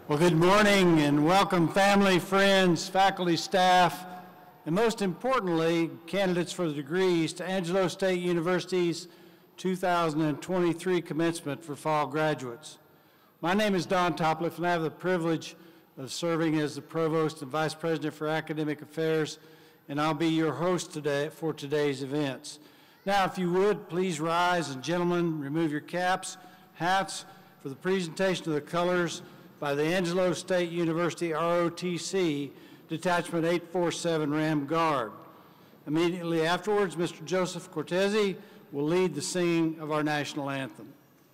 Well, good morning and welcome family, friends, faculty, staff, and most importantly, candidates for the degrees to Angelo State University's 2023 commencement for fall graduates. My name is Don Topliff, and I have the privilege of serving as the Provost and Vice President for Academic Affairs, and I'll be your host today for today's events. Now, if you would, please rise, and gentlemen, remove your caps, hats for the presentation of the colors by the Angelo State University ROTC Detachment 847 Ram Guard. Immediately afterwards, Mr. Joseph Cortese will lead the singing of our national anthem.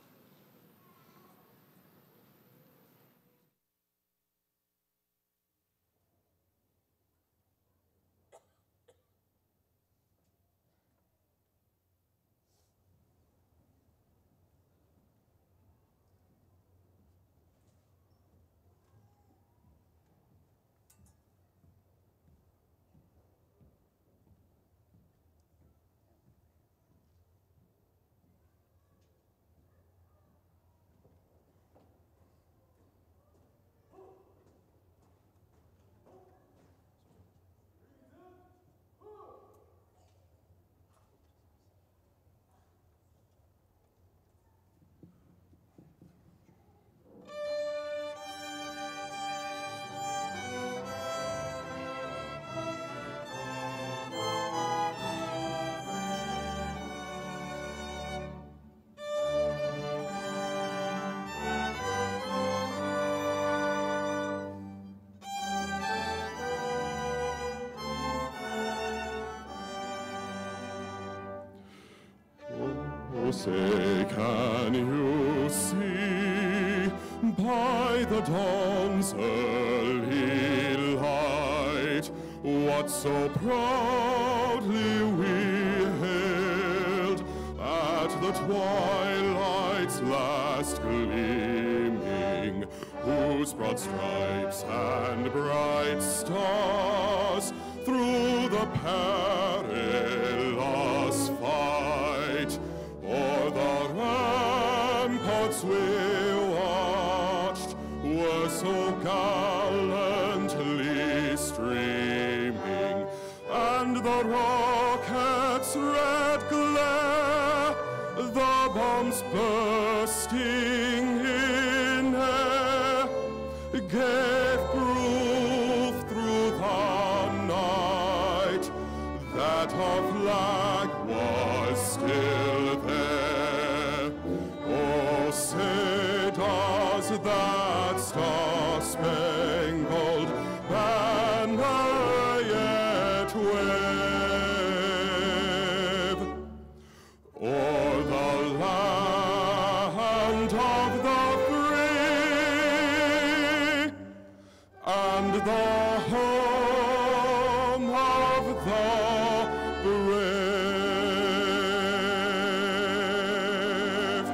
Say, can you see by the dawn's early light what so proudly we hailed at the twilight's last gleaming, whose broad stripes and bright stars through the perilous fight o'er the ramparts we watched were so gallantly streaming, and the rockets' red glare, the bombs bursting in air, gave proof through the night that our flag was still there. Oh, say does that star-spangled banner yet wave o'er the land of the free and the home of the brave.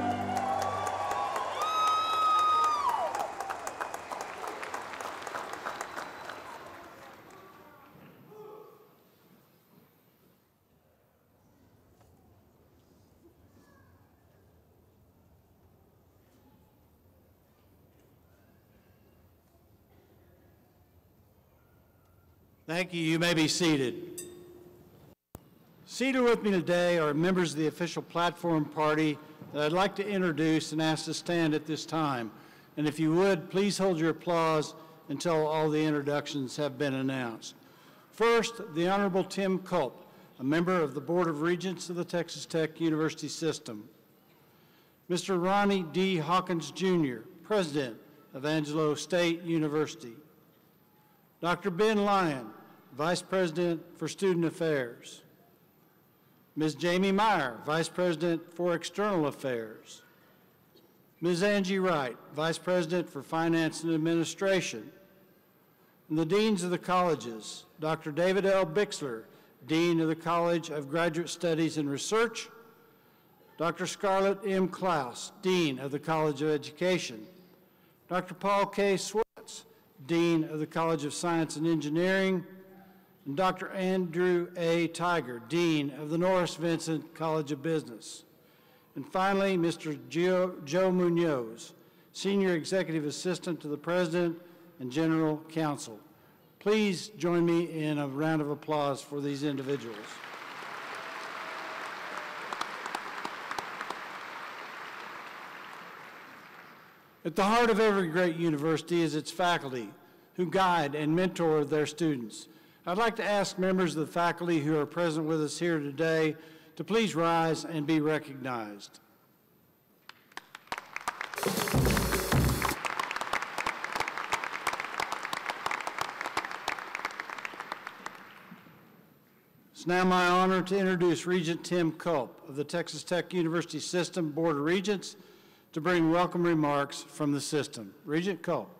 Thank you. You may be seated. Seated with me today are members of the official platform party that I'd like to introduce and ask to stand at this time. And if you would, please hold your applause until all the introductions have been announced. First, the Honorable Tim Culp, a member of the Board of Regents of the Texas Tech University System. Mr. Ronnie D. Hawkins, Jr., President of Angelo State University. Dr. Ben Lyon, Vice President for Student Affairs. Ms. Jamie Meyer, Vice President for External Affairs. Ms. Angie Wright, Vice President for Finance and Administration. And the Deans of the colleges, Dr. David L. Bixler, Dean of the College of Graduate Studies and Research. Dr. Scarlett M. Klaus, Dean of the College of Education. Dr. Paul K. Swartz, Dean of the College of Science and Engineering, and Dr. Andrew A. Tiger, Dean of the Norris-Vincent College of Business. And finally, Mr. Joe Munoz, Senior Executive Assistant to the President and General Counsel. Please join me in a round of applause for these individuals. At the heart of every great university is its faculty, who guide and mentor their students. I'd like to ask members of the faculty who are present with us here today to please rise and be recognized. It's now my honor to introduce Regent Tim Culp of the Texas Tech University System Board of Regents to bring welcome remarks from the system. Regent Culp.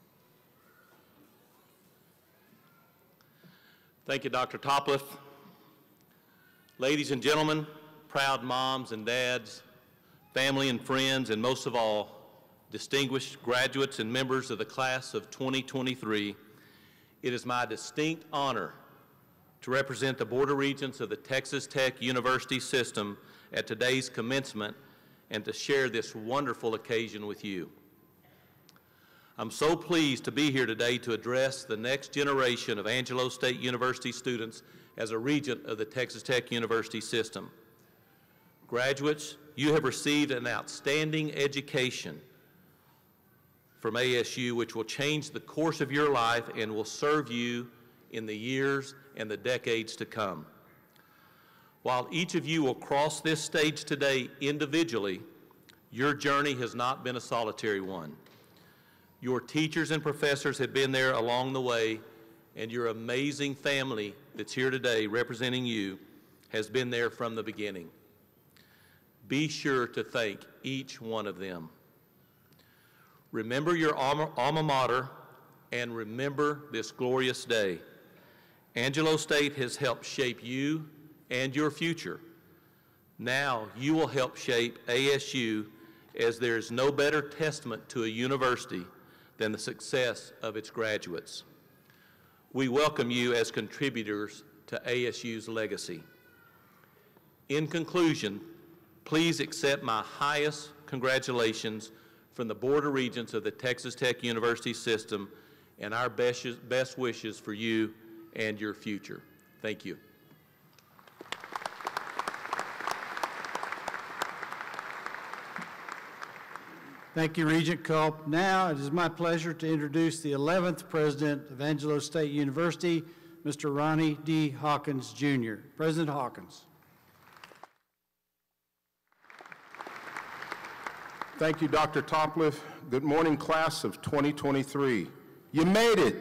Thank you, Dr. Topliff. Ladies and gentlemen, proud moms and dads, family and friends, and most of all, distinguished graduates and members of the class of 2023, it is my distinct honor to represent the Board of Regents of the Texas Tech University System at today's commencement and to share this wonderful occasion with you. I'm so pleased to be here today to address the next generation of Angelo State University students as a regent of the Texas Tech University System. Graduates, you have received an outstanding education from ASU which will change the course of your life and will serve you in the years and the decades to come. While each of you will cross this stage today individually, your journey has not been a solitary one. Your teachers and professors have been there along the way, and your amazing family that's here today representing you has been there from the beginning. Be sure to thank each one of them. Remember your alma mater and remember this glorious day. Angelo State has helped shape you and your future. Now you will help shape ASU, as there is no better testament to a university than the success of its graduates. We welcome you as contributors to ASU's legacy. In conclusion, please accept my highest congratulations from the Board of Regents of the Texas Tech University System and our best wishes for you and your future. Thank you. Thank you, Regent Culp. Now it is my pleasure to introduce the 11th President of Angelo State University, Mr. Ronnie D. Hawkins, Jr. President Hawkins. Thank you, Dr. Topliff. Good morning, class of 2023. You made it.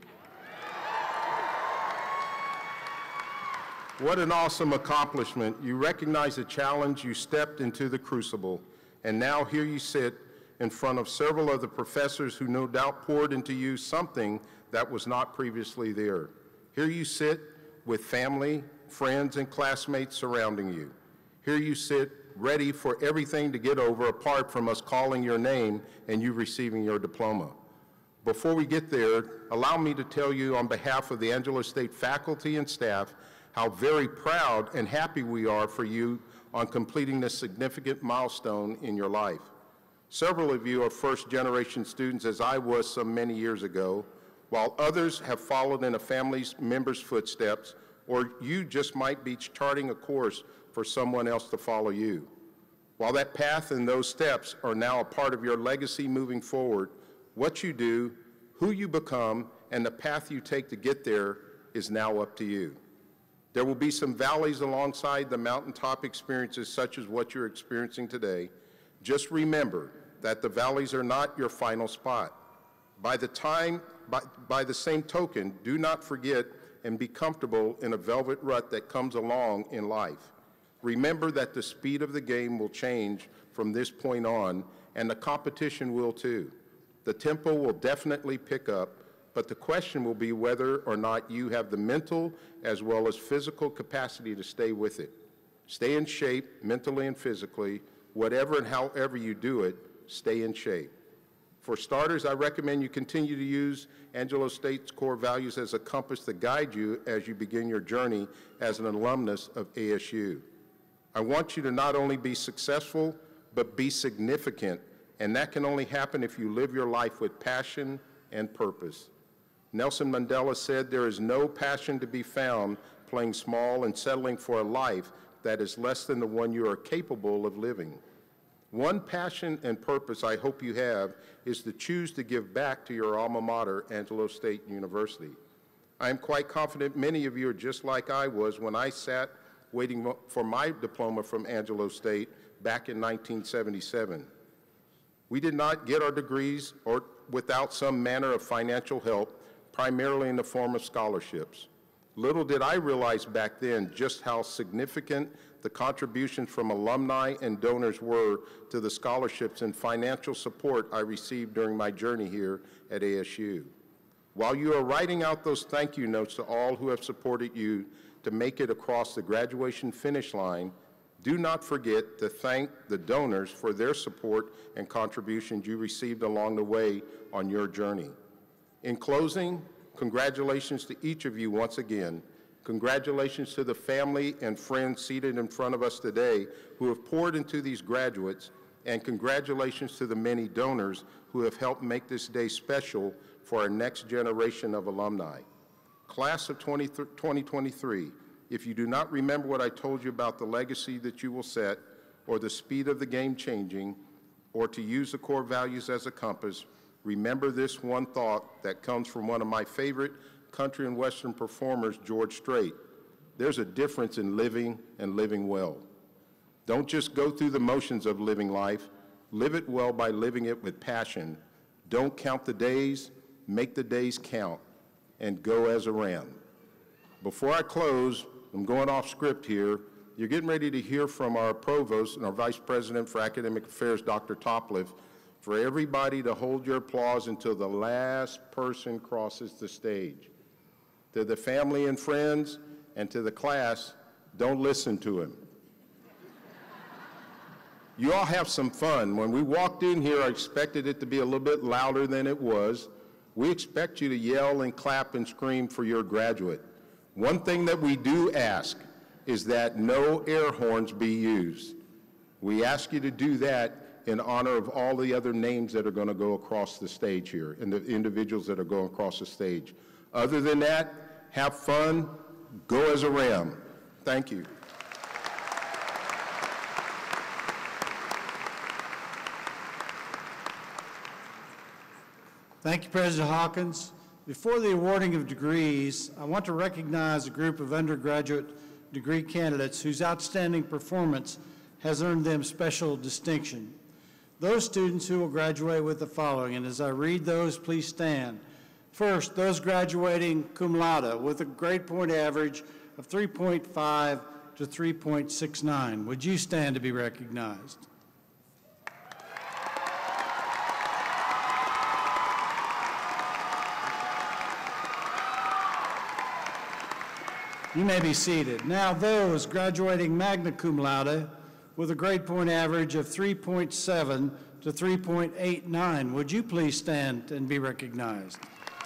What an awesome accomplishment. You recognize the challenge, you stepped into the crucible, and now here you sit in front of several of the professors who no doubt poured into you something that was not previously there. Here you sit with family, friends, and classmates surrounding you. Here you sit ready for everything to get over apart from us calling your name and you receiving your diploma. Before we get there, allow me to tell you on behalf of the Angelo State faculty and staff how very proud and happy we are for you on completing this significant milestone in your life. Several of you are first-generation students, as I was some many years ago, while others have followed in a family's member's footsteps, or you just might be charting a course for someone else to follow you. While that path and those steps are now a part of your legacy moving forward, what you do, who you become, and the path you take to get there is now up to you. There will be some valleys alongside the mountaintop experiences such as what you're experiencing today. Just remember that the valleys are not your final spot. By the same token, do not forget and be comfortable in a velvet rut that comes along in life. Remember that the speed of the game will change from this point on, and the competition will too. The tempo will definitely pick up, but the question will be whether or not you have the mental as well as physical capacity to stay with it. Stay in shape mentally and physically. Whatever and however you do it, stay in shape. For starters, I recommend you continue to use Angelo State's core values as a compass to guide you as you begin your journey as an alumnus of ASU. I want you to not only be successful, but be significant and that can only happen if you live your life with passion and purpose. Nelson Mandela said, "There is no passion to be found playing small and settling for a life that is less than the one you are capable of living." One passion and purpose I hope you have is to choose to give back to your alma mater, Angelo State University. I am quite confident many of you are just like I was when I sat waiting for my diploma from Angelo State back in 1977. We did not get our degrees or without some manner of financial help, primarily in the form of scholarships. Little did I realize back then just how significant the contributions from alumni and donors were to the scholarships and financial support I received during my journey here at ASU. While you are writing out those thank you notes to all who have supported you to make it across the graduation finish line, do not forget to thank the donors for their support and contributions you received along the way on your journey. In closing, congratulations to each of you once again. Congratulations to the family and friends seated in front of us today who have poured into these graduates, and congratulations to the many donors who have helped make this day special for our next generation of alumni. Class of 2023, if you do not remember what I told you about the legacy that you will set, or the speed of the game changing, or to use the core values as a compass, remember this one thought that comes from one of my favorite country and western performers, George Strait. There's a difference in living and living well. Don't just go through the motions of living life. Live it well by living it with passion. Don't count the days, make the days count, and go as a ram. Before I close, I'm going off script here. You're getting ready to hear from our provost and our vice president for academic affairs, Dr. Topliff, for everybody to hold your applause until the last person crosses the stage. To the family and friends and to the class, don't listen to him. You all have some fun. When we walked in here, I expected it to be a little bit louder than it was. We expect you to yell and clap and scream for your graduate. One thing that we do ask is that no air horns be used. We ask you to do that in honor of all the other names that are going to go across the stage here and the individuals that are going across the stage. Other than that, have fun, go as a ram. Thank you. Thank you, President Hawkins. Before the awarding of degrees, I want to recognize a group of undergraduate degree candidates whose outstanding performance has earned them special distinction. Those students who will graduate with the following, and as I read those, please stand. First, those graduating cum laude with a grade point average of 3.5 to 3.69. Would you stand to be recognized? You may be seated. Now those graduating magna cum laude with a grade point average of 3.7 to 3.89, would you please stand and be recognized?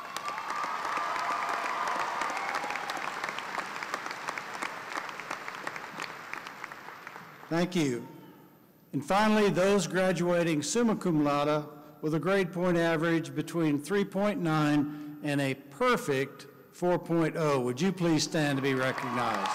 Thank you. And finally, those graduating summa cum laude with a grade point average between 3.9 and a perfect 4.0. Would you please stand to be recognized?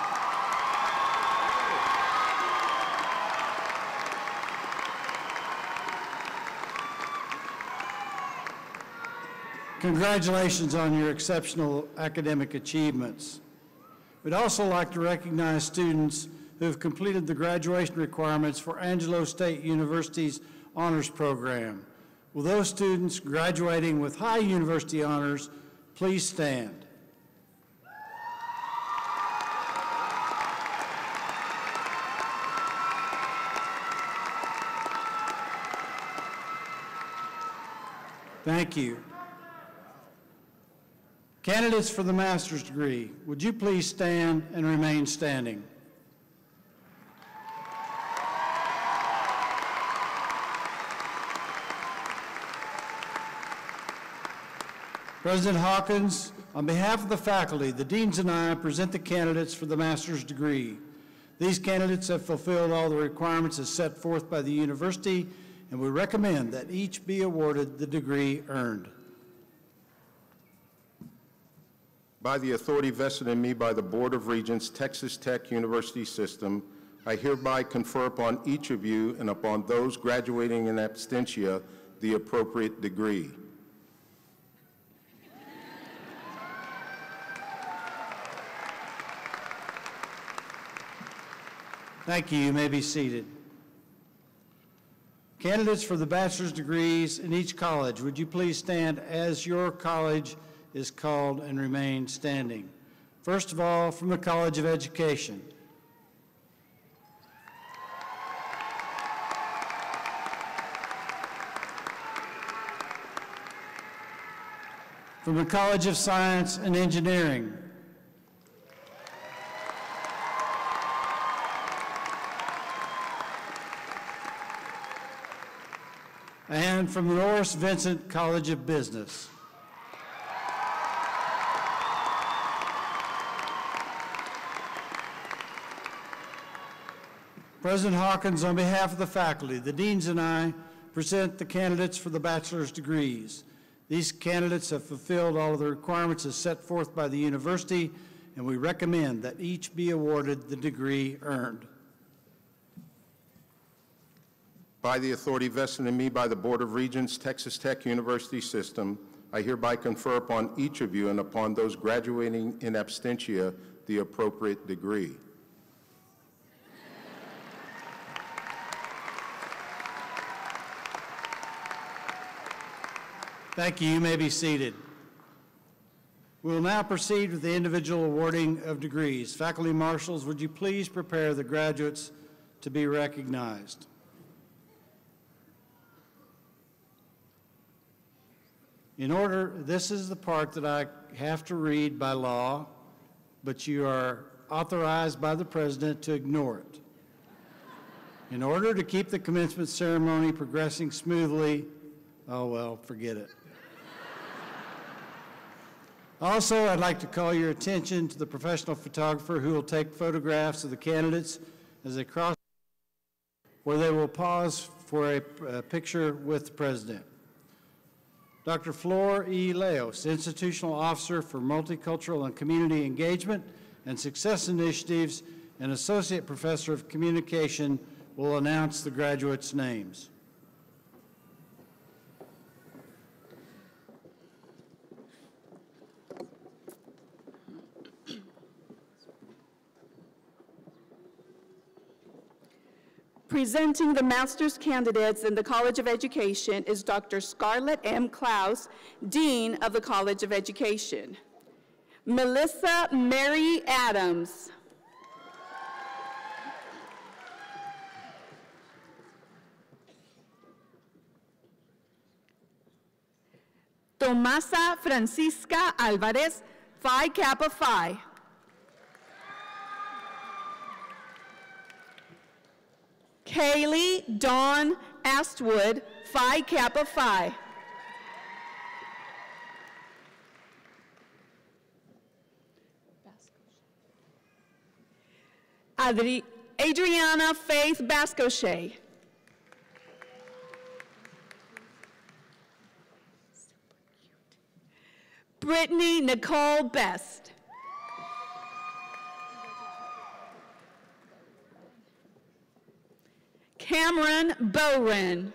Congratulations on your exceptional academic achievements. We'd also like to recognize students who have completed the graduation requirements for Angelo State University's honors program. Will those students graduating with high university honors please stand? Thank you. Candidates for the master's degree, would you please stand and remain standing? President Hawkins, on behalf of the faculty, the deans and I present the candidates for the master's degree. These candidates have fulfilled all the requirements as set forth by the university and we recommend that each be awarded the degree earned. By the authority vested in me by the Board of Regents, Texas Tech University System, I hereby confer upon each of you and upon those graduating in absentia the appropriate degree. Thank you. You may be seated. Candidates for the bachelor's degrees in each college, would you please stand as your college is called and remain standing? First of all, from the College of Education. From the College of Science and Engineering. And from the Norris-Vincent College of Business. President Hawkins, on behalf of the faculty, the deans and I present the candidates for the bachelor's degrees. These candidates have fulfilled all of the requirements as set forth by the university, and we recommend that each be awarded the degree earned. By the authority vested in me by the Board of Regents, Texas Tech University System, I hereby confer upon each of you and upon those graduating in absentia the appropriate degree. Thank you. You may be seated. We will now proceed with the individual awarding of degrees. Faculty marshals, would you please prepare the graduates to be recognized? In order, this is the part that I have to read by law, but you are authorized by the President to ignore it. In order to keep the commencement ceremony progressing smoothly, oh well, forget it. Also, I'd like to call your attention to the professional photographer who will take photographs of the candidates as they cross, where they will pause for a picture with the President. Dr. Flor E. Leos, Institutional Officer for Multicultural and Community Engagement and Success Initiatives and Associate Professor of Communication, will announce the graduates' names. Presenting the master's candidates in the College of Education is Dr. Scarlett M. Klaus, Dean of the College of Education. Melissa Mary Adams. Tomasa Francisca Alvarez, Phi Kappa Phi. Kaylee Dawn Astwood, Phi Kappa Phi. Adriana Faith Bascochet. Brittany Nicole Best. Cameron Bowren.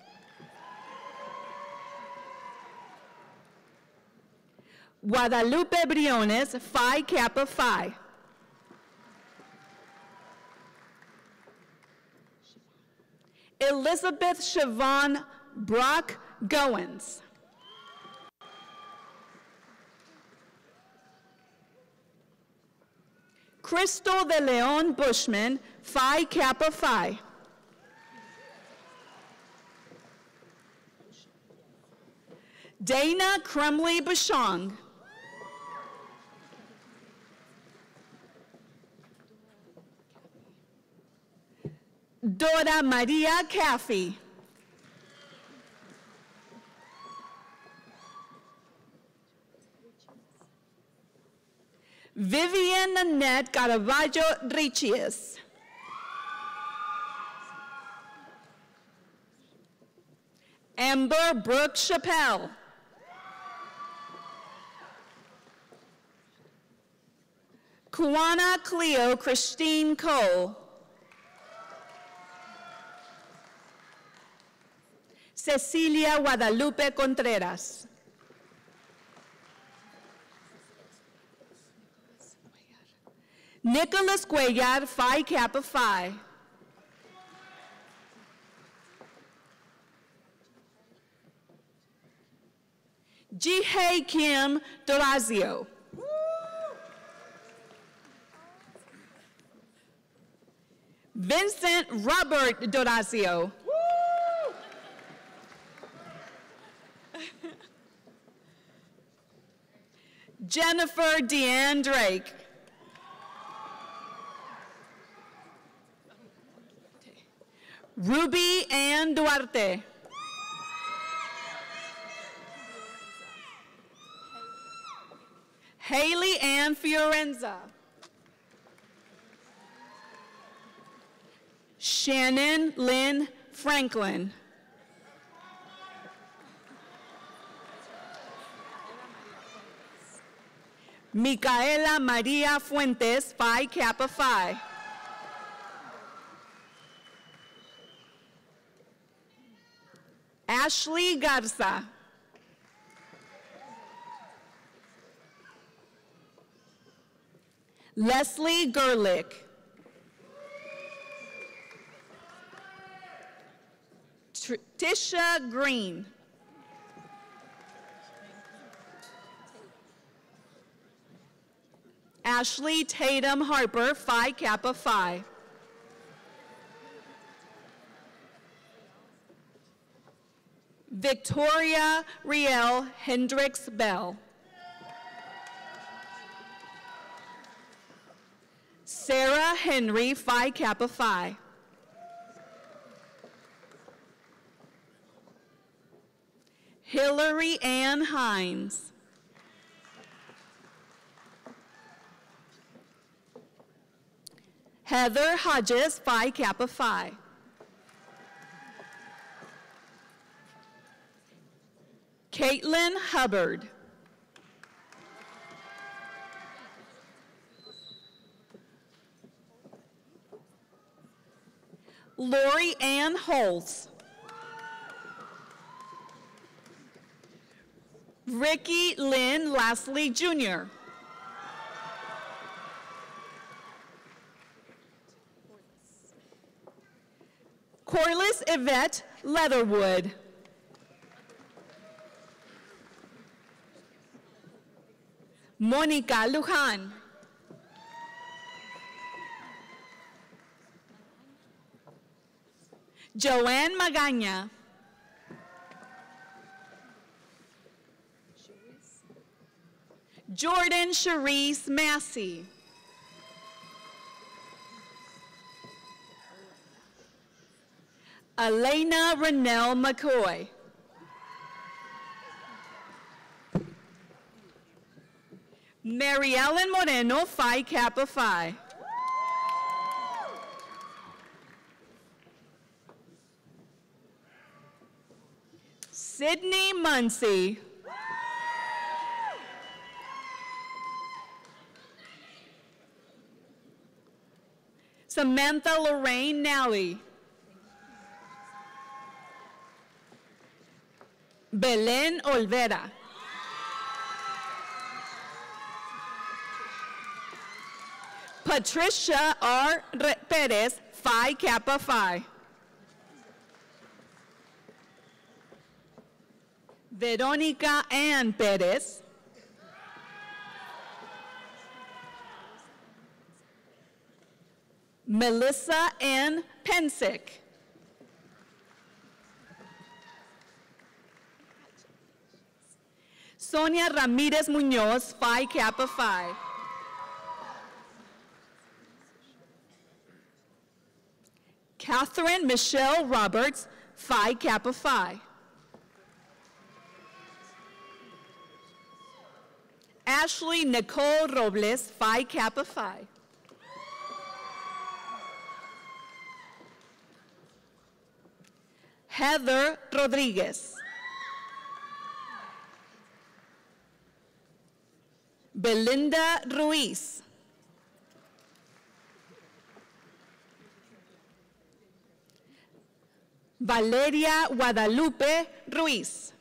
Guadalupe Briones, Phi Kappa Phi. Elizabeth Siobhan Brock Goins. Crystal de Leon Bushman, Phi Kappa Phi. Dana Crumley Bashong. Dora Maria Caffey. Vivian Nanette Caravaggio Richies. Amber Brooke Chappelle. Kuana Cleo Christine Cole. Cecilia Guadalupe Contreras. Nicholas Cuellar, Phi Kappa Phi. Jihei Kim Dorazio. Vincent Robert Dorazio. Jennifer Deanne Drake. Ruby Ann Duarte. Haley Ann Fiorenza. Shannon Lynn Franklin. Micaela Maria Fuentes, Phi Kappa Phi. Ashley Garza. Leslie Gerlich. Tisha Green. Ashley Tatum Harper, Phi Kappa Phi. Victoria Riel Hendricks Bell. Sarah Henry, Phi Kappa Phi. Hillary Ann Hines. Heather Hodges, Phi Kappa Phi. Caitlin Hubbard. Lori Ann Holtz. Ricky Lynn Lastly Jr. Corliss Yvette Leatherwood. Monica Lujan. Joanne Magaña. Jordan Cherise Massey. Elena Renelle McCoy. Mary Ellen Moreno, Phi Kappa Phi. Sydney Muncie. Samantha Lorraine Nally. Belen Olvera. Patricia R. Perez, Phi Kappa Phi. Veronica Ann Perez. Melissa N. Pensick. Sonia Ramirez Munoz, Phi Kappa Phi. Catherine Michelle Roberts, Phi Kappa Phi. Ashley Nicole Robles, Phi Kappa Phi. Heather Rodriguez. Belinda Ruiz. Valeria Guadalupe Ruiz.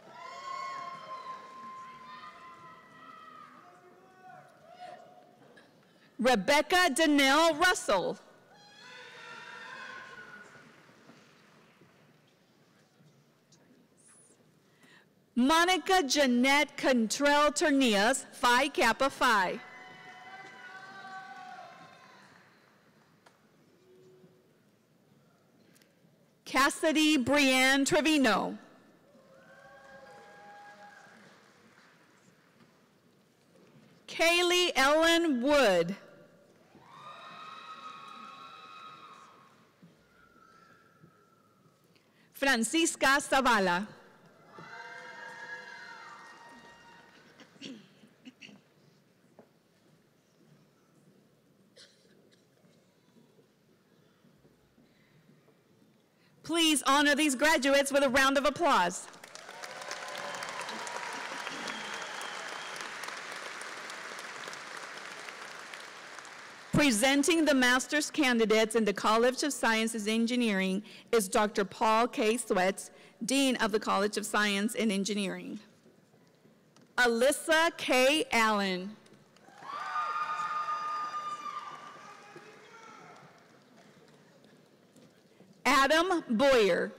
Rebecca Danelle Russell. Monica Jeanette Contrell Tornillas, Phi Kappa Phi. Cassidy Brianne Trevino. Kaylee Ellen Wood. Francisca Zavala. Please honor these graduates with a round of applause. Presenting the master's candidates in the College of Sciences and Engineering is Dr. Paul K. Sweats, Dean of the College of Science and Engineering. Alyssa K. Allen. Adam Boyer.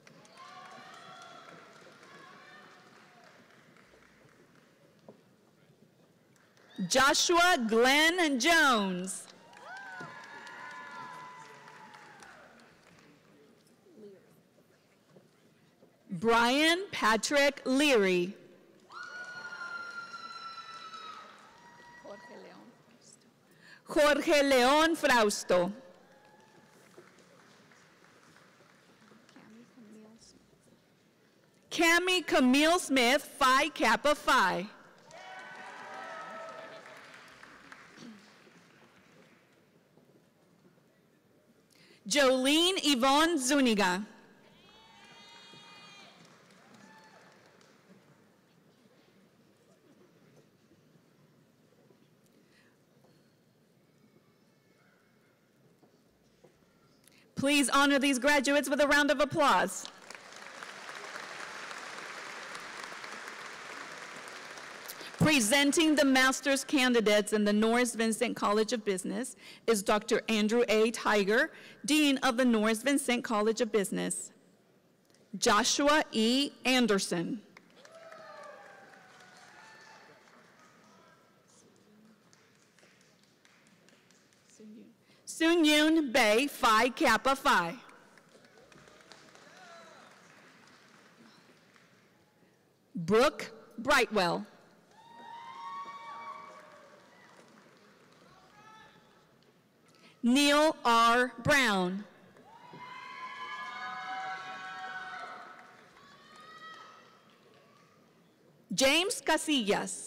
Joshua Glenn Jones. Brian Patrick Leary. Jorge León Frausto. Cami Camille Smith, Phi Kappa Phi. Jolene Yvonne Zuniga. Please honor these graduates with a round of applause. Presenting the master's candidates in the Norris-Vincent College of Business is Dr. Andrew A. Tiger, Dean of the Norris-Vincent College of Business. Joshua E. Anderson. Soon Yoon Bae, Phi Kappa Phi. Brooke Brightwell. Neil R. Brown. James Casillas.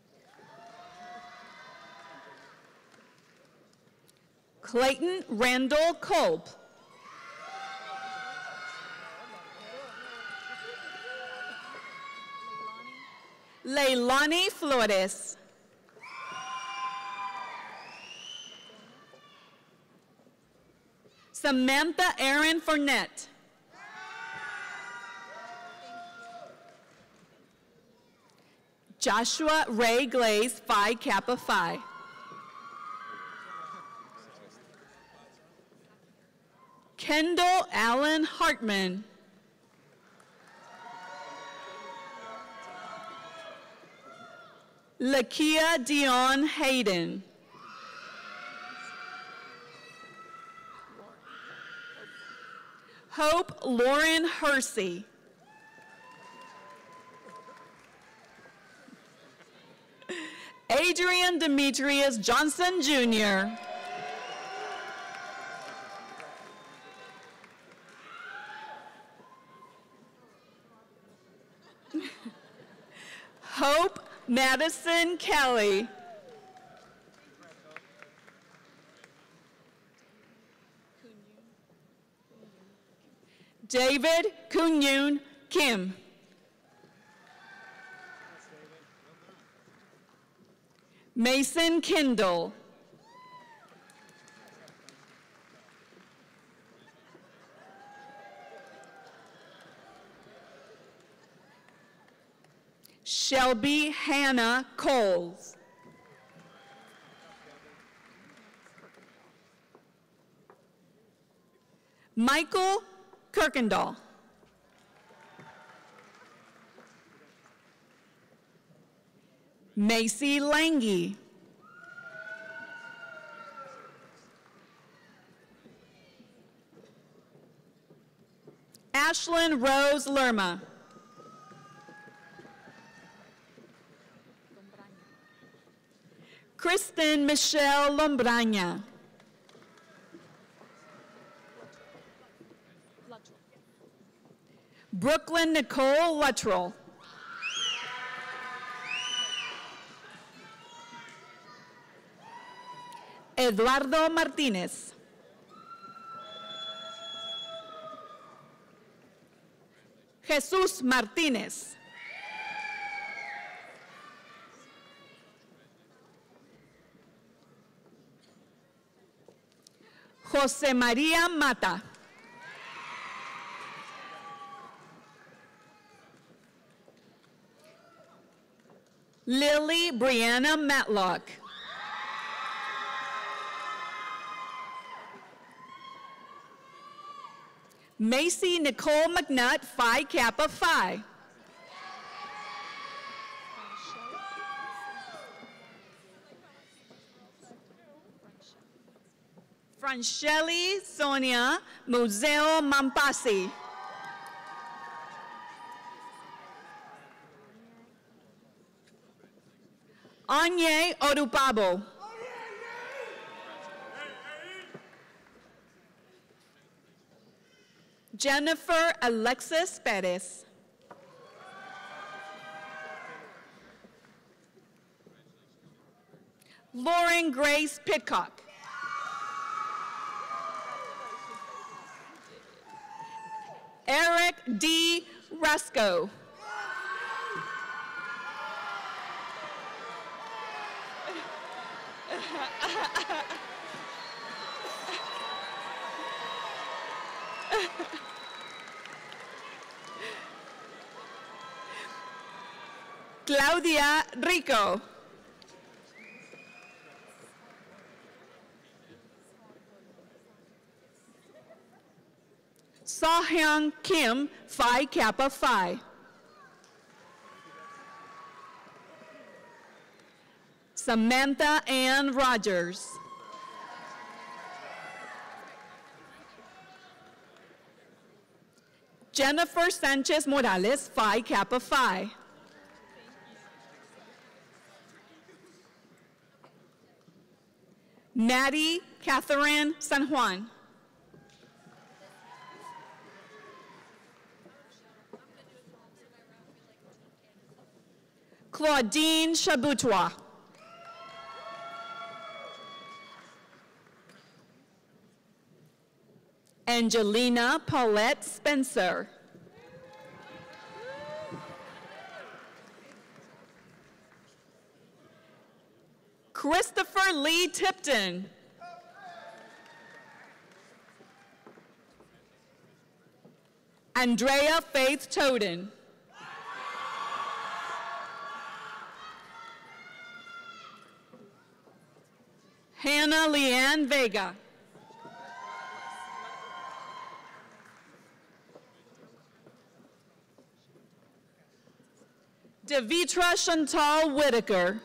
Clayton Randall Culp. Leilani Flores. Samantha Erin Fournette. Joshua Ray Glaze, Phi Kappa Phi. Kendall Allen Hartman. Lakia Dion Hayden. Hope Lauren Hersey. Adrian Demetrius Johnson, Jr. Hope Madison Kelly. David Kunyun Kim. Mason Kendall. Shelby Hannah Coles. Michael Kirkendall. Macy Lange. Ashlyn Rose Lerma. Kristen Michelle Lombraña. Brooklyn Nicole Luttrell. Eduardo Martinez. Jesús Martínez. José María Mata. Lily Brianna Matlock. Macy Nicole McNutt, Phi Kappa Phi. Franchelli Sonia Museo Mampasi. Anye Odupabo. Jennifer Alexis Perez. Lauren Grace Pitcock. Eric D. Rasco. Claudia Rico. Sohyang Kim, Phi Kappa Phi. Samantha Ann Rogers. Jennifer Sanchez Morales, Phi Kappa Phi. Maddie Catherine San Juan. Claudine Chaboutois. Angelina Paulette Spencer. Christopher Lee Tipton. Andrea Faith Toden. Hannah Leanne Vega. Devitra Chantal Whitaker.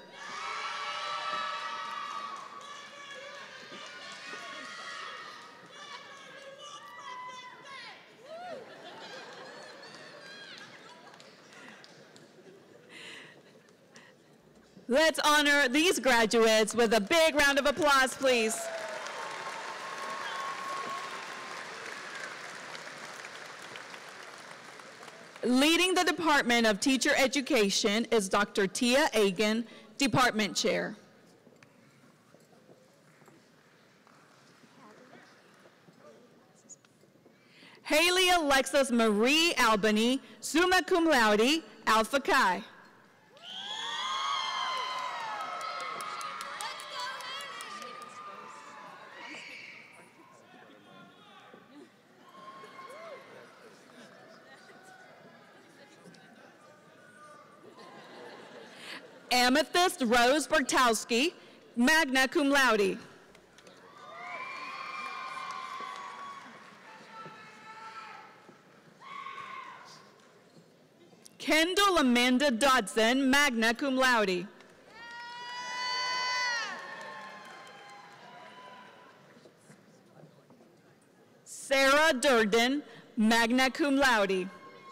Let's honor these graduates with a big round of applause, please. Leading the Department of Teacher Education is Dr. Tia Agan, Department Chair. Haley Alexis Marie Albany, summa cum laude, Alpha Chi. Amethyst Rose Bartowski, magna cum laude. Kendall Amanda Dodson, magna cum laude. Sarah Durden, magna cum laude.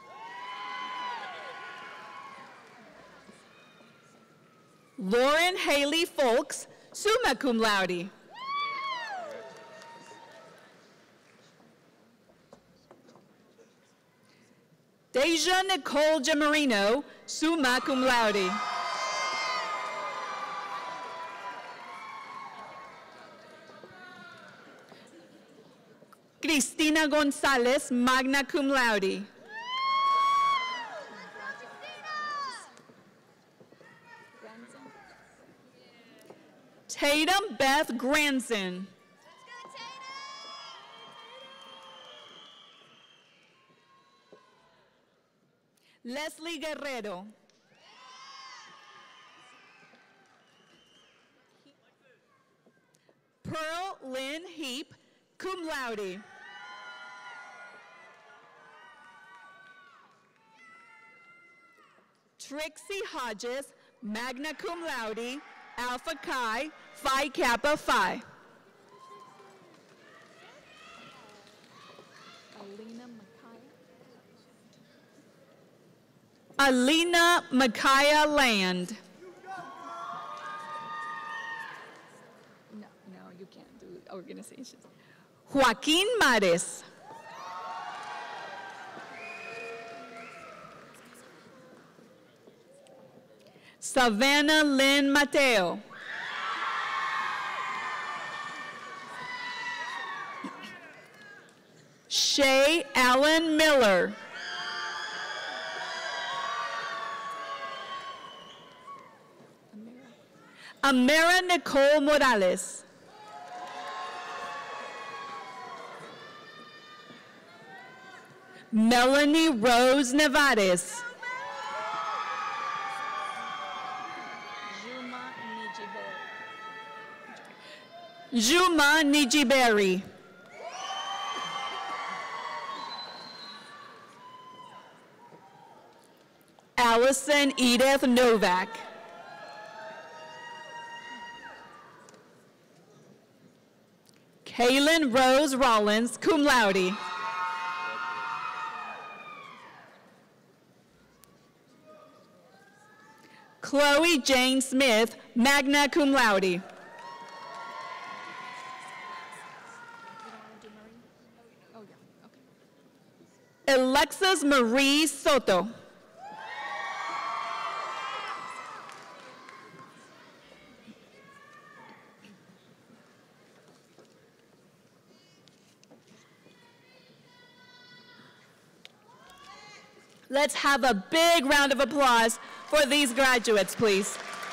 Lauren Haley Folks, summa cum laude. Deja Nicole Gemarino, summa cum laude. Cristina Gonzalez, magna cum laude. Tatum Beth Granson. Leslie Guerrero. Pearl Lynn Heap, cum laude. Trixie Hodges, magna cum laude, Alpha Chi, Phi Kappa Phi. Alina Micaiah Land. No, you can't do organizations. Joaquin Mares. Savannah Lynn Mateo. Shay Allen Miller. Amira Nicole Morales. Melanie Rose Nevares. Juma Nijiberi. Allison Edith Novak. Kaylin Rose Rollins, cum laude. Chloe Jane Smith, magna cum laude. Alexis Marie Soto. Let's have a big round of applause for these graduates, please.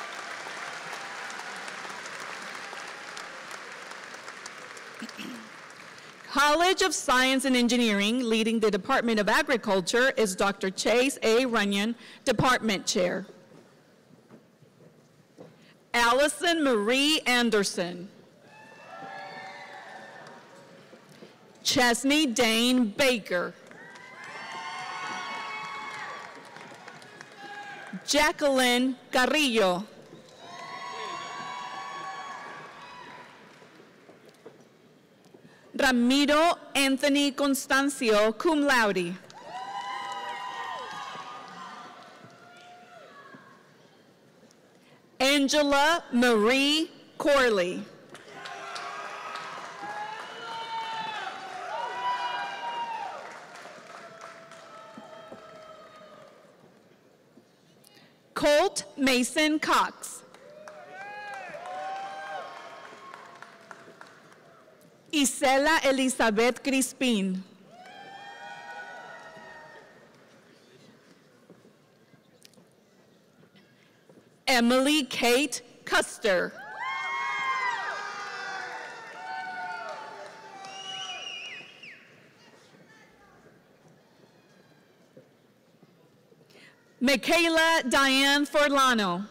College of Science and Engineering, leading the Department of Agriculture, is Dr. Chase A. Runyon, Department Chair. Allison Marie Anderson. Chesney Dane Baker. Jacqueline Carrillo. Ramiro Anthony Constancio, cum laude. Angela Marie Corley. Colt Mason Cox. Isela Elizabeth Crispin. Emily Kate Custer. Michaela Diane Forlano.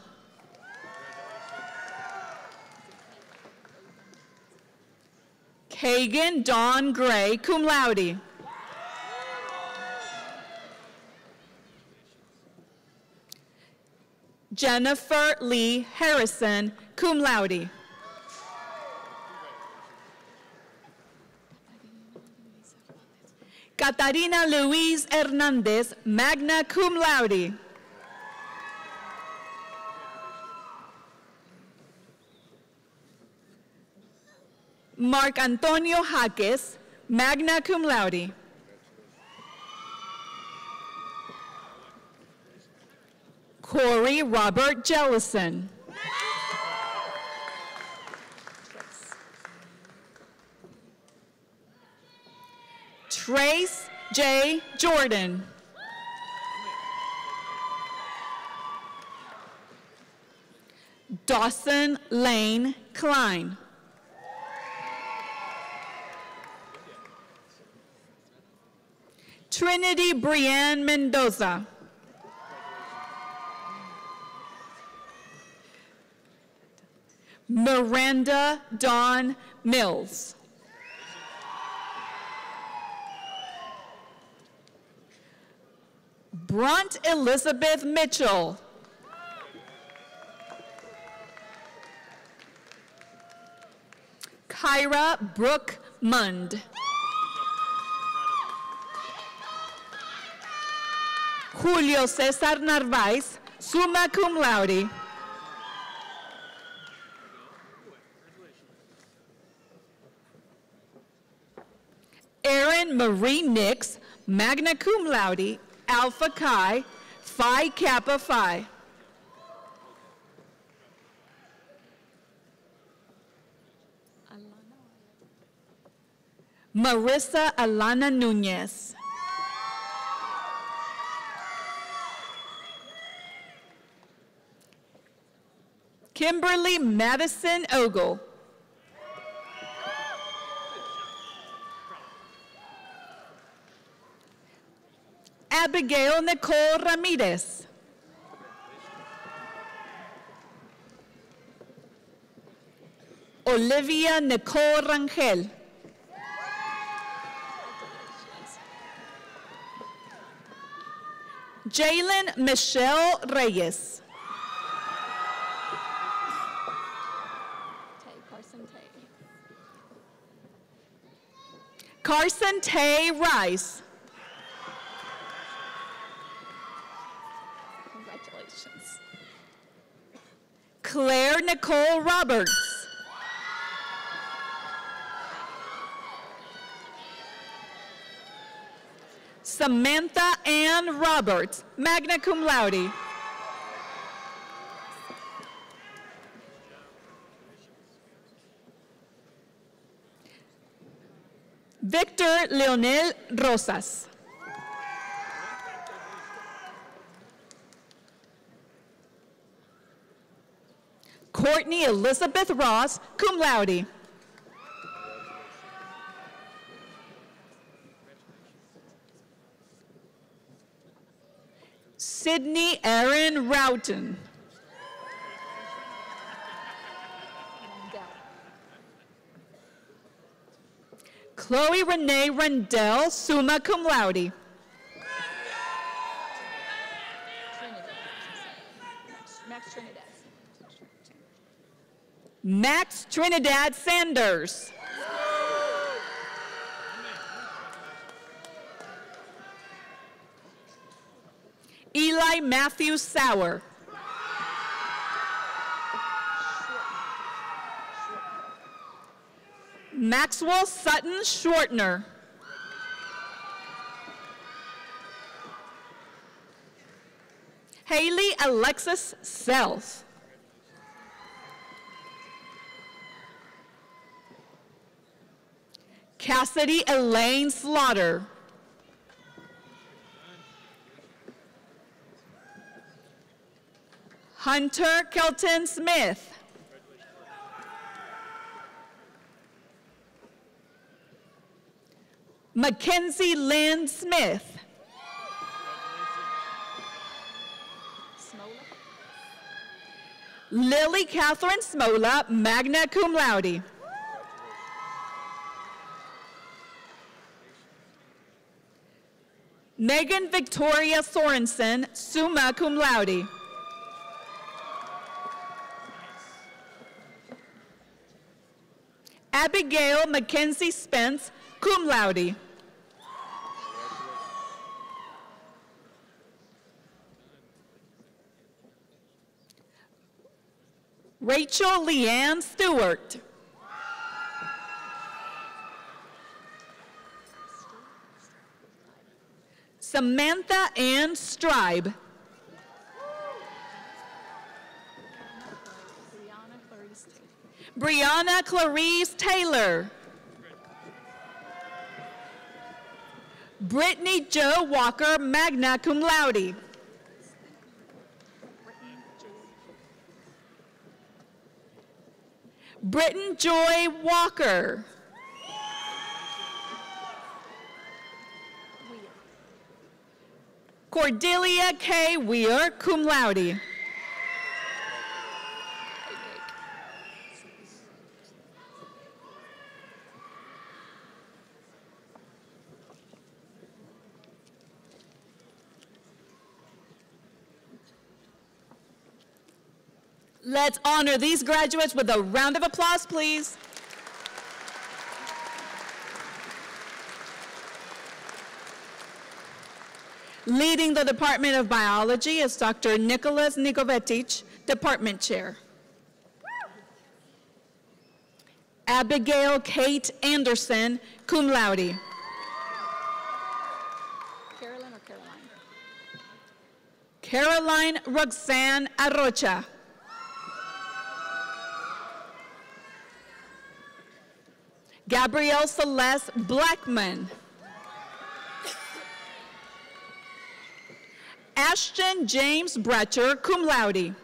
Kagan Dawn Gray, cum laude. Jennifer Lee Harrison, cum laude. Catarina Luis Hernandez, magna cum laude. Mark Antonio Jaques, magna cum laude. Corey Robert Jellison. Trace J. Jordan. Dawson Lane Klein. Trinity Brienne Mendoza. Miranda Dawn Mills. Brunt Elizabeth Mitchell. Kyra Brooke Mund. Julio Cesar Narvaez, summa cum laude. Erin Marie Nix, magna cum laude, Alpha Chi, Phi Kappa Phi. Marissa Alana Nunez. Kimberly Madison Ogle. Abigail Nicole Ramirez. Olivia Nicole Rangel. Jalen Michelle Reyes. Carson Tay Rice. Congratulations. Claire Nicole Roberts. Samantha Ann Roberts, magna cum laude. Victor Leonel Rosas. Courtney Elizabeth Ross, cum laude. Sydney Erin Roughton. Chloe Renee Rendell, summa cum laude. Max Trinidad Sanders. Eli Matthew Sauer. Maxwell Sutton Schwartner. Haley Alexis Self. Cassidy Elaine Slaughter. Hunter Kelton Smith. Mackenzie Lynn Smith. Lily Catherine Smola, magna cum laude. Megan Victoria Sorensen, summa cum laude. Abigail Mackenzie Spence, cum laude. Rachel Leanne Stewart. Samantha Ann Stribe. Brianna Clarice Taylor. Brittany Jo Walker, magna cum laude. Britton Joy Walker. Cordelia K. Weir, cum laude. Let's honor these graduates with a round of applause, please. Leading the Department of Biology is Dr. Nicholas Nikovetic, Department Chair. Abigail Kate Anderson, cum laude. Carolyn or Caroline? Caroline Roxanne Arrocha. Gabrielle Celeste Blackman. Ashton James Bratcher, cum laude.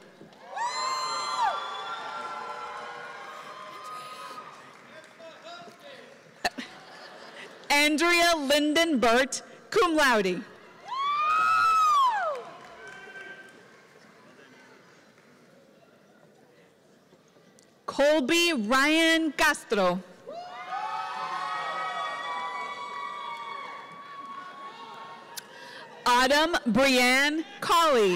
Andrea Linden Burt, cum laude. Colby Ryan Castro. Autumn Brianne Colley.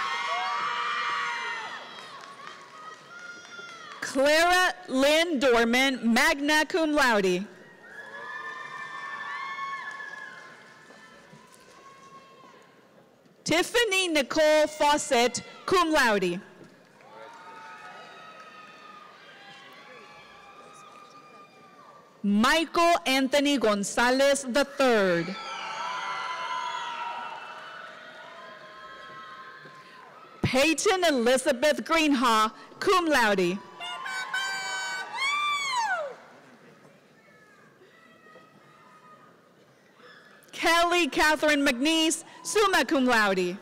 Clara Lynn Dorman, magna cum laude. Tiffany Nicole Fawcett, cum laude. Michael Anthony Gonzalez III. Peyton Elizabeth Greenhaw, cum laude. Kelly Catherine McNeese, summa cum laude.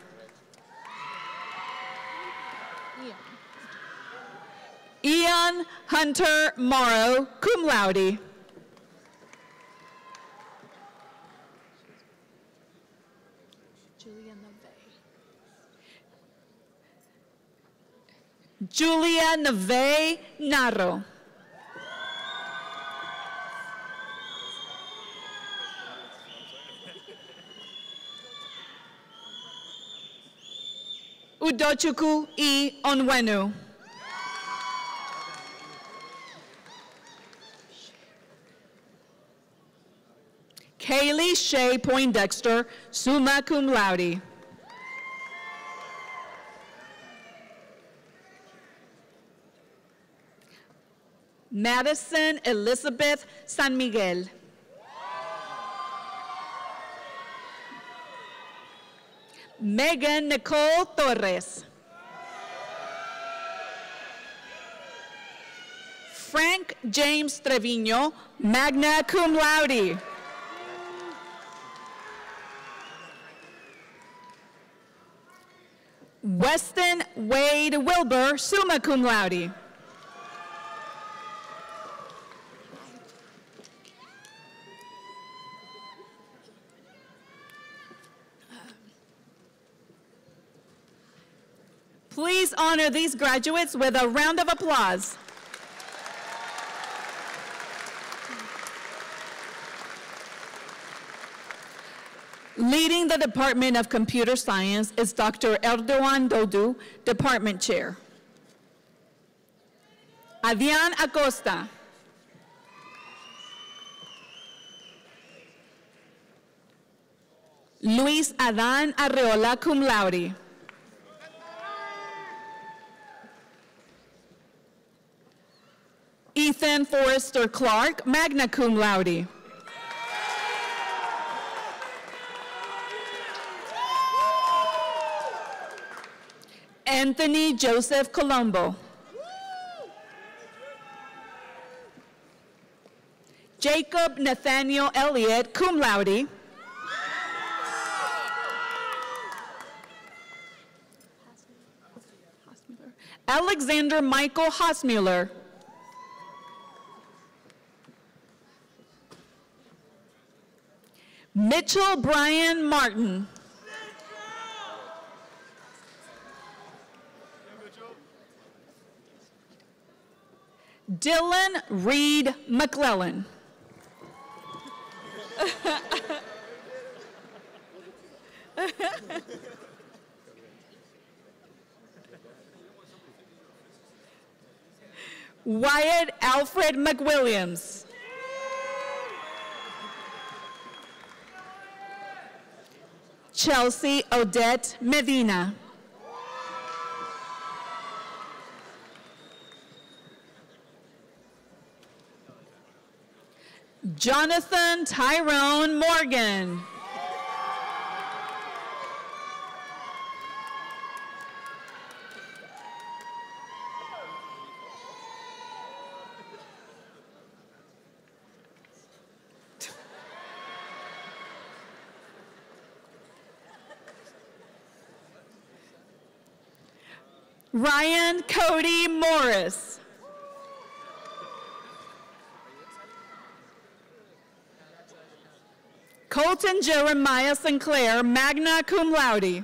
Ian Hunter Morrow, cum laude. Julia Neve Narro. Udochukwu E. Onwenu. Kaylee Shea Poindexter, summa cum laude. Madison Elizabeth San Miguel. Megan Nicole Torres. Frank James Trevino, magna cum laude. Weston Wade Wilbur, summa cum laude. Please honor these graduates with a round of applause. Leading the Department of Computer Science is Dr. Erdogan Dodu, Department Chair. Adrián Acosta. Luis Adán Arreola, cum laude. Ethan Forrester Clark, magna cum laude. Anthony Joseph Colombo. Jacob Nathaniel Elliott, cum laude. Alexander Michael Hassmuller. Mitchell Brian Martin. Dylan Reed McClellan. Wyatt Alfred McWilliams. Chelsea Odette Medina. Jonathan Tyrone Morgan. Ryan Cody Morris. Colton Jeremiah Sinclair, magna cum laude.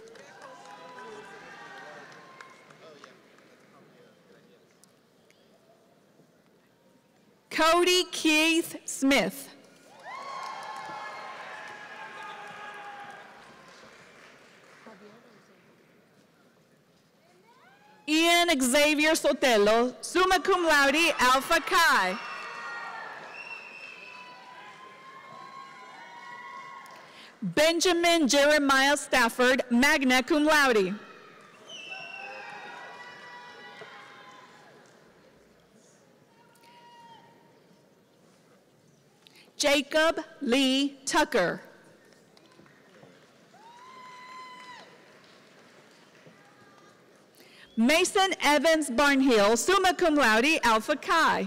Cody Keith Smith. Ian Xavier Sotelo, summa cum laude, Alpha Chi. Benjamin Jeremiah Stafford, magna cum laude. Jacob Lee Tucker. Mason Evans Barnhill, summa cum laude, Alpha Chi.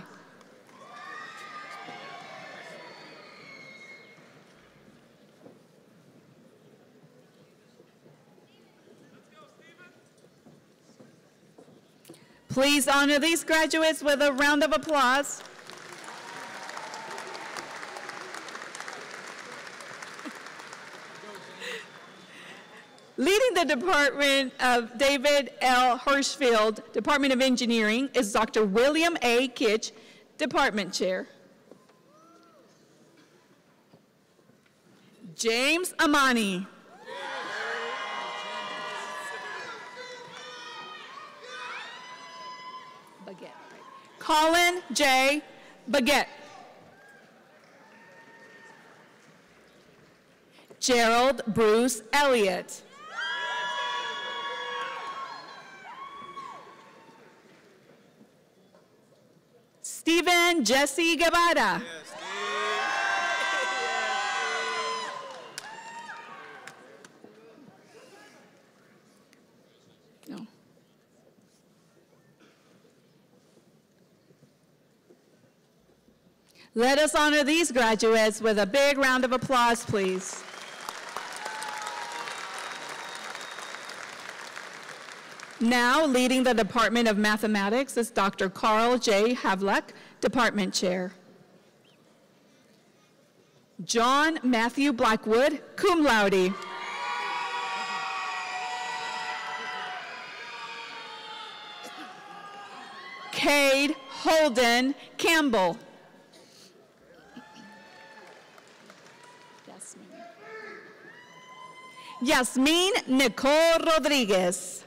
Please honor these graduates with a round of applause. Leading the Department of David L. Hirschfield, Department of Engineering, is Dr. William A. Kitch, Department Chair. James Amani. Colin J. Baguette. Gerald Bruce Elliott. Stephen Jesse Guevara. No. Let us honor these graduates with a big round of applause, please. Now, leading the Department of Mathematics is Dr. Carl J. Havluck, Department Chair. John Matthew Blackwood, cum laude. Cade Holden Campbell. Yasmin Nicole Rodriguez.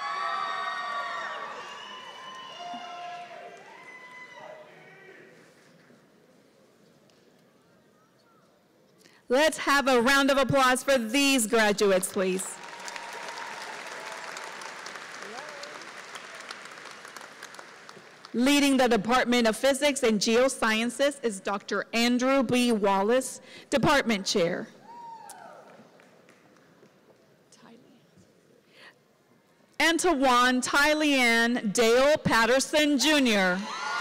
Let's have a round of applause for these graduates, please. Leading the Department of Physics and Geosciences is Dr. Andrew B. Wallace, Department Chair. Antoine Tylian Dale Patterson, Jr.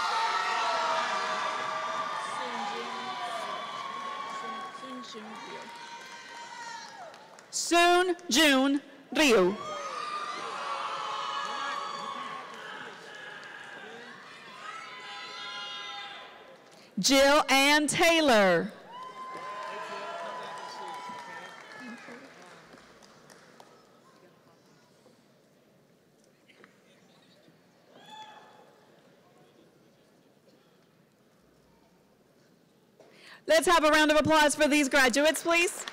Soon June Ryu. Jill Ann Taylor. Let's have a round of applause for these graduates, please.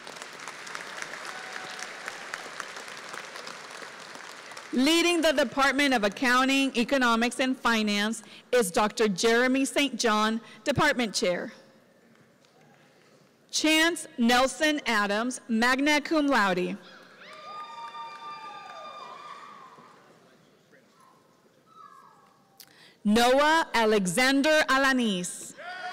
Leading the Department of Accounting, Economics, and Finance is Dr. Jeremy St. John, Department Chair. Chance Nelson Adams, magna cum laude. Noah Alexander Alanis.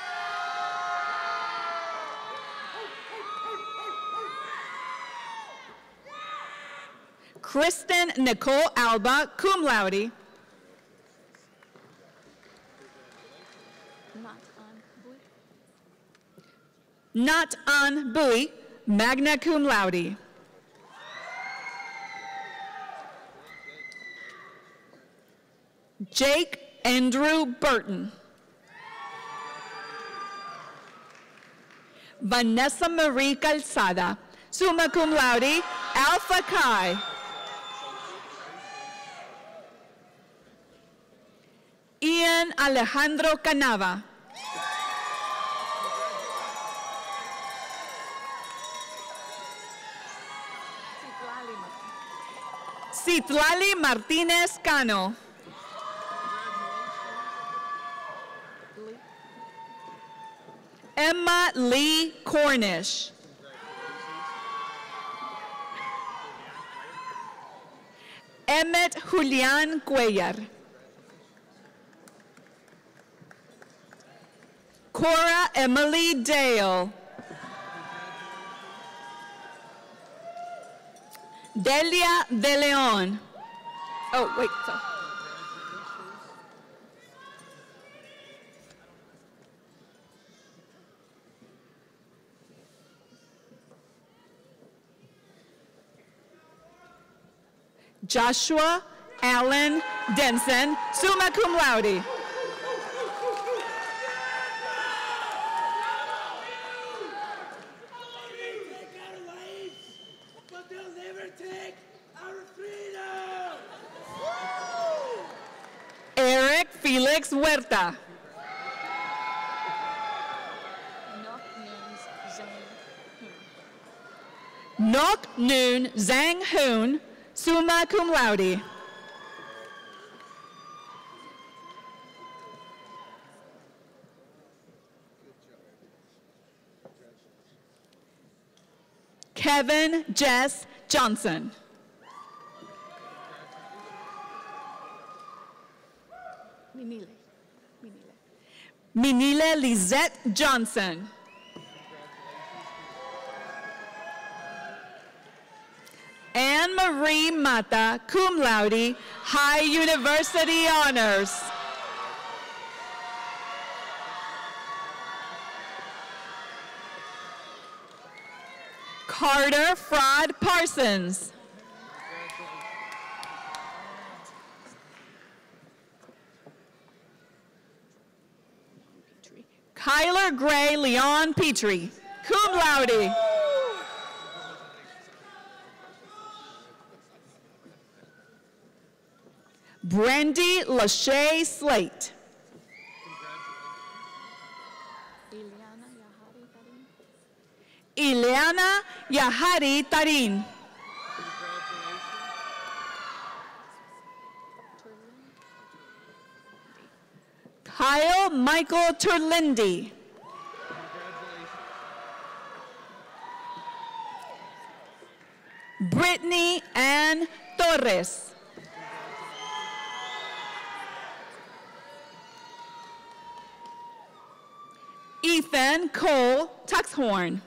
Kristen Nicole Alba, cum laude. Not on Bowie, magna cum laude. Jake Andrew Burton. Vanessa Marie Calzada, summa cum laude, Alpha Chi. Ian Alejandro Canava. Citlali Martinez Cano. Emma Lee Cornish. Emmett Julian Cuellar. Cora Emily Dale. Delia De Leon. Oh, wait, sorry. Joshua Allen Denson, summa cum laude. Eric Felix Huerta. Nok Noon Zhang Hoon, summa cum laude. Kevin Jess Johnson. Minile Lizette Johnson. Anne Marie Mata, cum laude, High University Honors. Carter Fraud Parsons. Tyler Gray Leon Petrie, cum laude. Brandy Lachey Slate. Ileana Yahari Tarin. Kyle Michael Turlindi. Brittany Ann Torres. Ethan Cole Tuxhorn.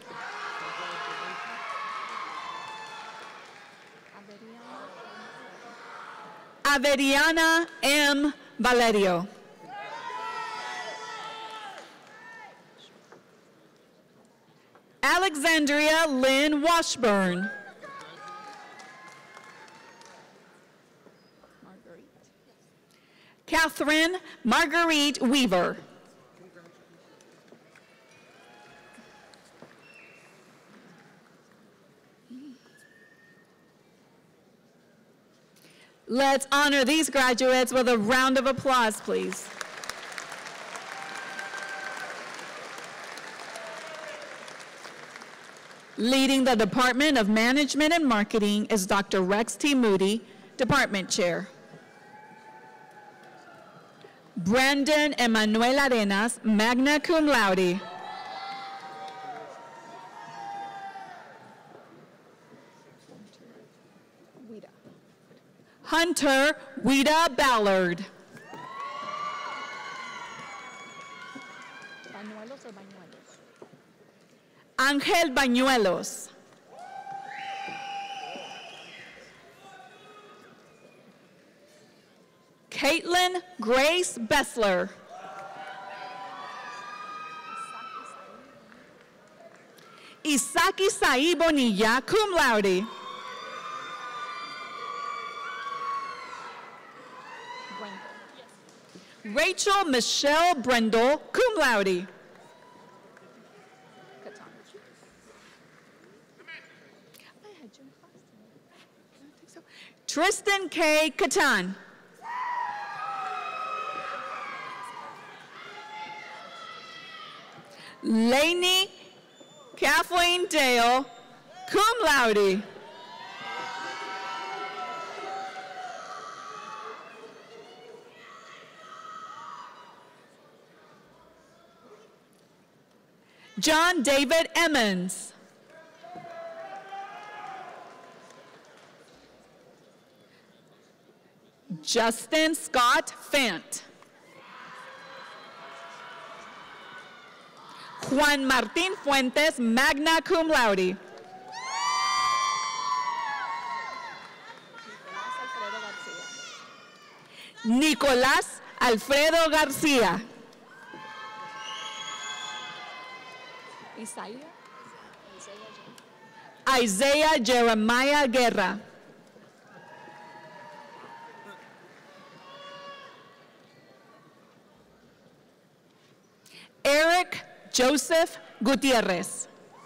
Averiana M. Valerio. Alexandria Lynn Washburn. Catherine Marguerite Weaver. Let's honor these graduates with a round of applause, please. Leading the Department of Management and Marketing is Dr. Rex T. Moody, Department Chair. Brandon Emanuel Arenas, magna cum laude. Hunter Wida Ballard. ¿Bañuelos o bañuelos? Ángel Bañuelos. Caitlin Grace Bessler. Isaki Sai Bonilla, cum laude. Rachel Michelle Brendel, cum laude. Tristan K. Catan. Lainey Kathleen Dale, cum laude. John David Emmons. Justin Scott Fant. Juan Martín Fuentes, magna cum laude. Nicolás Alfredo García. Isaiah Jeremiah Guerra. Eric Joseph Gutierrez.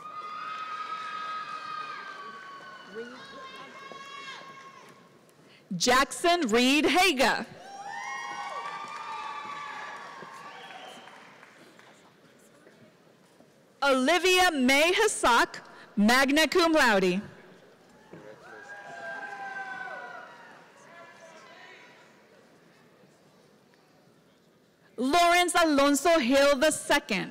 Jackson Reed Haga. Olivia May Hassak, magna cum laude. Lawrence Alonso Hill II.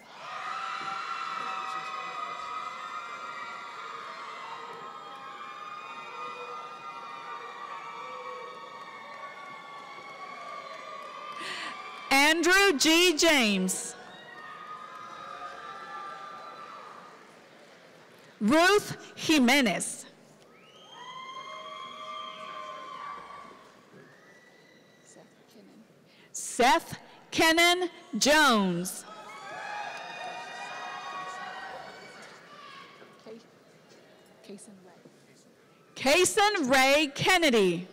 Andrew G. James. Ruth Jimenez. Seth Kennan Jones. Kason Ray Kennedy.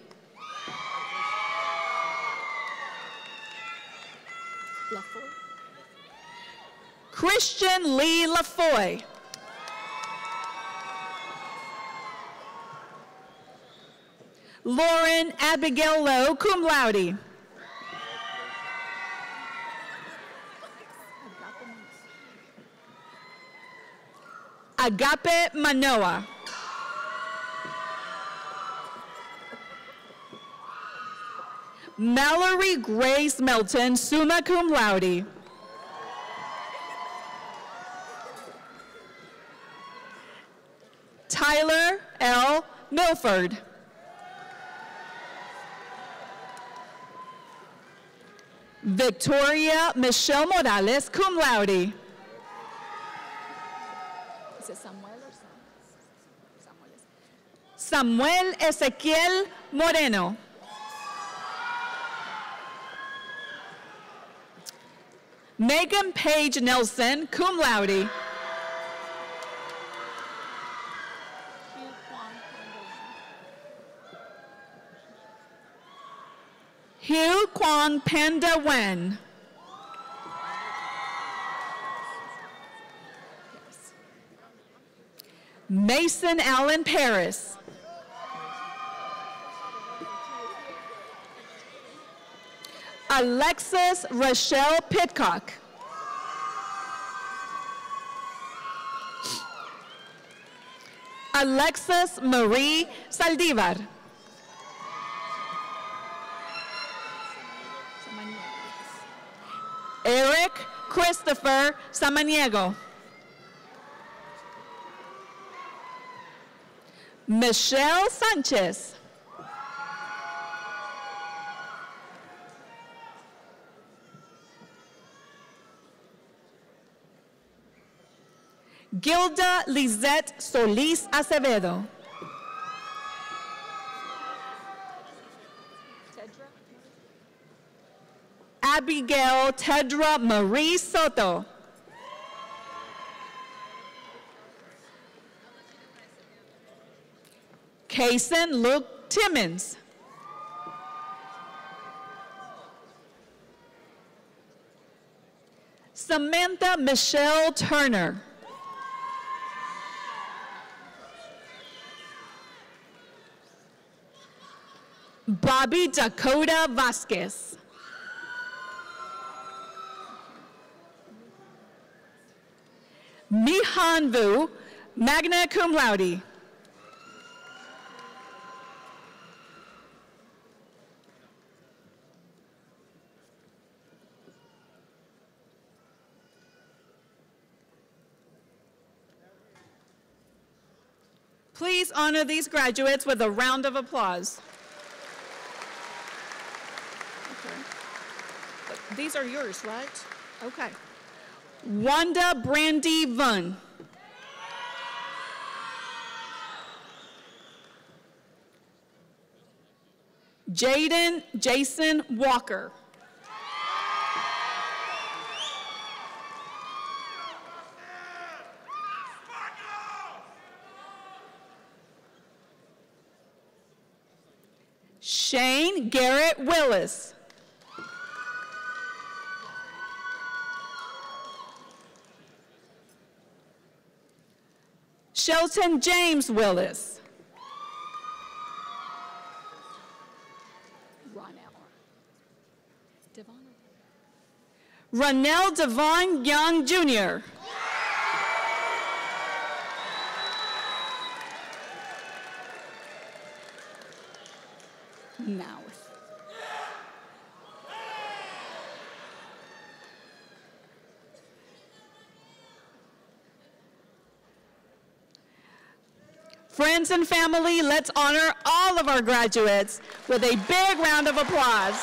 Christian Lee Lafoy. Lauren Abigail Lowe, cum laude. Agape Manoa. Mallory Grace Melton, summa cum laude. Tyler L. Milford. Victoria Michelle Morales, cum laude. Is it Samuel or Samuel Ezequiel Moreno. Megan Page Nelson, cum laude. Hugh Kwang Panda Wen. Mason Allen Paris. Alexis Rochelle Pitcock. Alexis Marie Saldivar. Eric Christopher Samaniego. Michelle Sanchez. Gilda Lizette Solis Acevedo. Abigail Tedra Marie Soto. Kaysen Luke Timmons. Samantha Michelle Turner. Bobby Dakota Vasquez. Mihan Vu, magna cum laude. Please honor these graduates with a round of applause. Okay. These are yours, right? Okay. Wanda Brandy Vun. Jaden Jason Walker. Shane Garrett Willis. Shelton James Willis. Ronell Devon Young Jr. Now. Friends and family, let's honor all of our graduates with a big round of applause.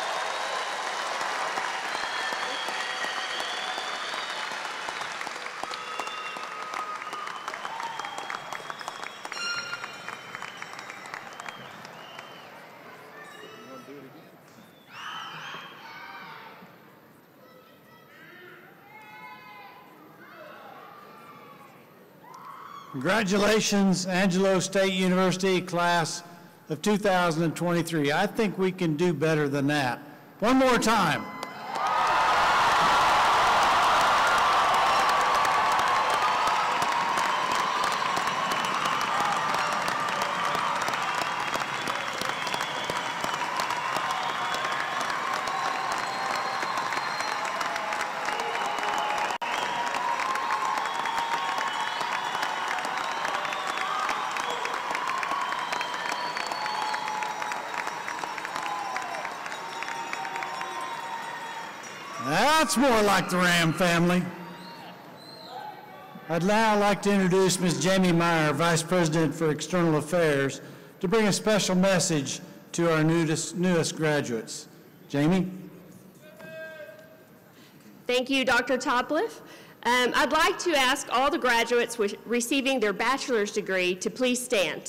Congratulations, Angelo State University class of 2023. I think we can do better than that. One more time. That's more like the Ram family. I'd now like to introduce Ms. Jamie Meyer, Vice President for External Affairs, to bring a special message to our newest graduates. Jamie? Thank you, Dr. Topliff. I'd like to ask all the graduates receiving their bachelor's degree to please stand.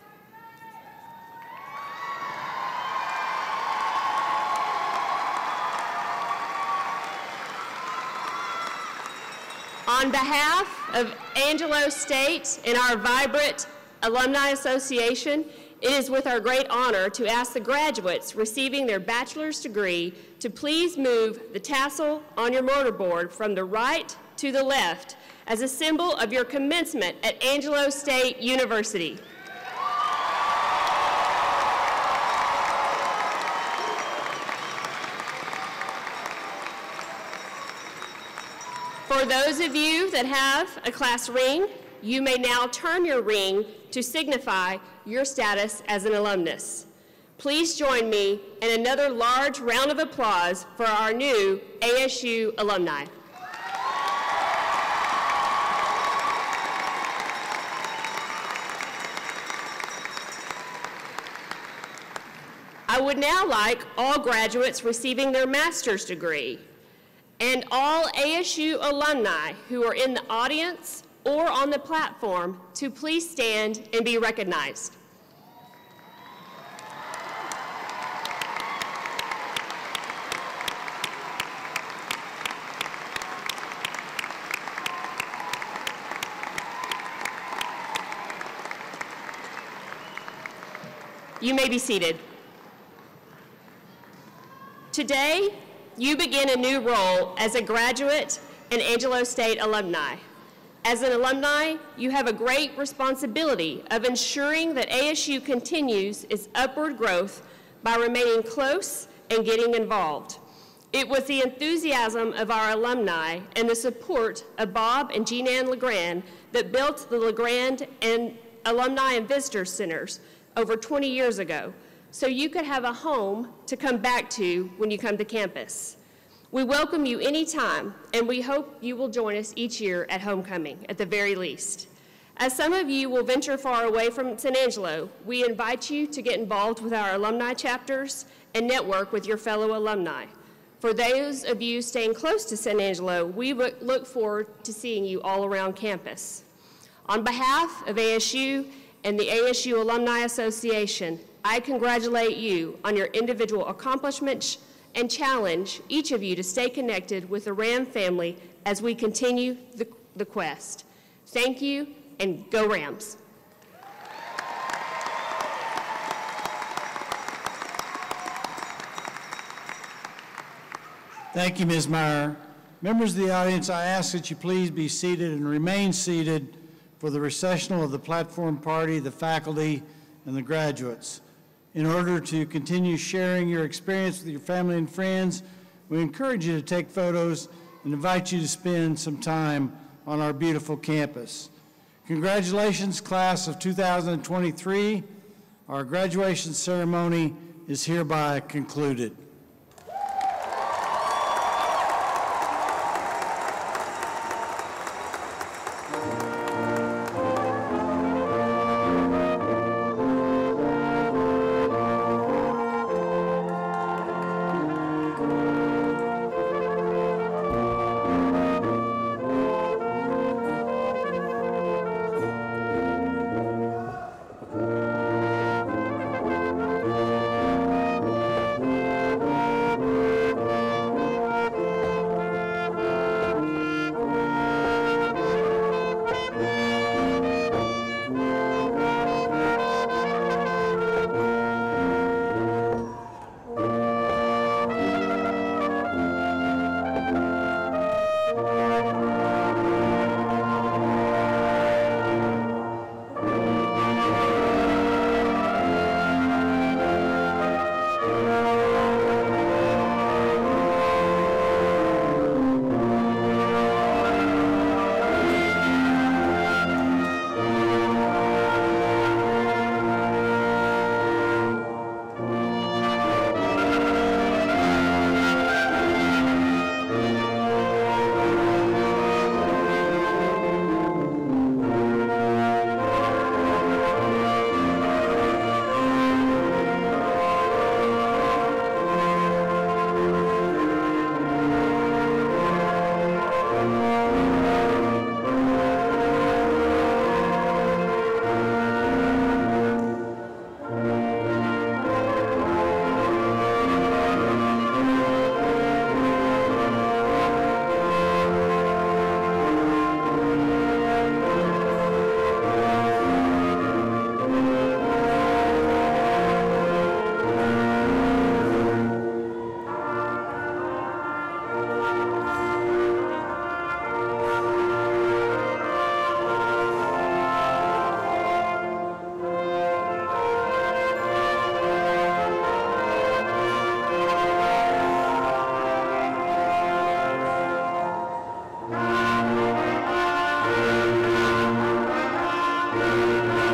On behalf of Angelo State and our vibrant Alumni Association, it is with our great honor to ask the graduates receiving their bachelor's degree to please move the tassel on your mortarboard from the right to the left as a symbol of your commencement at Angelo State University. For those of you that have a class ring, you may now turn your ring to signify your status as an alumnus. Please join me in another large round of applause for our new ASU alumni. I would now like all graduates receiving their master's degree and all ASU alumni who are in the audience or on the platform to please stand and be recognized. You may be seated. Today, you begin a new role as a graduate and Angelo State alumni. As an alumni, you have a great responsibility of ensuring that ASU continues its upward growth by remaining close and getting involved. It was the enthusiasm of our alumni and the support of Bob and Jean Ann LeGrand that built the LeGrand and Alumni and Visitor Centers over 20 years ago, so you could have a home to come back to when you come to campus. We welcome you anytime, and we hope you will join us each year at homecoming, at the very least. As some of you will venture far away from San Angelo, we invite you to get involved with our alumni chapters and network with your fellow alumni. For those of you staying close to San Angelo, we look forward to seeing you all around campus. On behalf of ASU and the ASU Alumni Association, I congratulate you on your individual accomplishments and challenge each of you to stay connected with the Ram family as we continue the quest. Thank you, and go Rams. Thank you, Ms. Meyer. Members of the audience, I ask that you please be seated and remain seated for the recessional of the platform party, the faculty, and the graduates. In order to continue sharing your experience with your family and friends, we encourage you to take photos and invite you to spend some time on our beautiful campus. Congratulations, class of 2023. Our graduation ceremony is hereby concluded. Amen.